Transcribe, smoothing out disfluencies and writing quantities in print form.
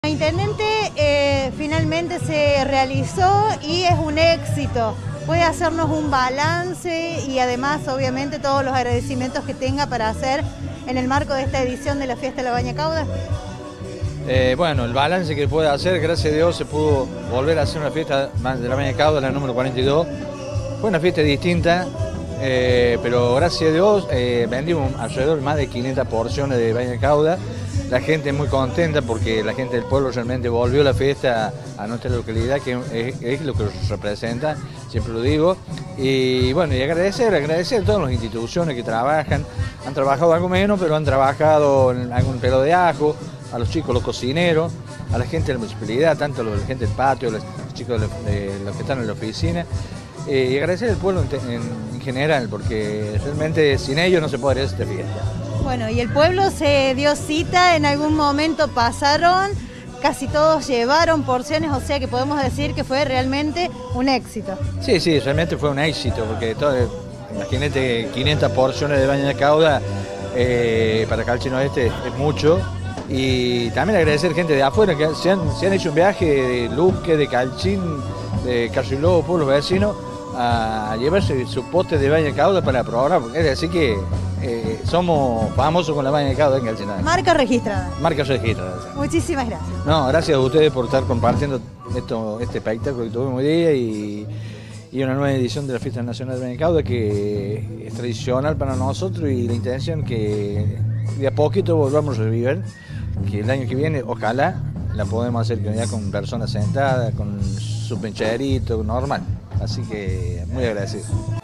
El intendente finalmente se realizó y es un éxito. Puede hacernos un balance y además obviamente todos los agradecimientos que tenga para hacer en el marco de esta edición de la Fiesta de la Baña Cauda. Bueno, el balance que puede hacer, gracias a Dios se pudo volver a hacer una fiesta de la Baña Cauda, la número 42. Fue una fiesta distinta, pero gracias a Dios vendimos alrededor de más de 500 porciones de Baña Cauda. La gente es muy contenta porque la gente del pueblo realmente volvió a la fiesta a nuestra localidad, que es lo que nos representa, siempre lo digo. Y bueno, y agradecer a todas las instituciones que trabajan. Han trabajado algo menos, pero han trabajado en algún pelo de ajo, a los chicos, los cocineros, a la gente de la municipalidad, tanto a la gente del patio, los chicos de los que están en la oficina. Y agradecer al pueblo en general, porque realmente sin ellos no se podría hacer esta fiesta. Bueno, y el pueblo se dio cita, en algún momento pasaron, casi todos llevaron porciones, o sea que podemos decir que fue realmente un éxito. Sí, realmente fue un éxito, porque imagínate 500 porciones de Baña Cauda para Calchín Oeste es mucho. Y también agradecer gente de afuera que se han hecho un viaje de Luque, de Calchín, de Carriló, pueblos vecinos, a llevarse su pote de Baña Cauda para probar, porque es decir que somos famosos con la Baña Cauda en Calchín Oeste. Marca registrada. Marca registrada. Muchísimas gracias. No, gracias a ustedes por estar compartiendo este espectáculo que tuvimos hoy día y una nueva edición de la Fiesta Nacional de Baña Cauda que es tradicional para nosotros, y la intención que de a poquito volvamos a revivir, que el año que viene ojalá la podemos hacer ya con personas sentadas, con su pencherito normal. Así que muy agradecido.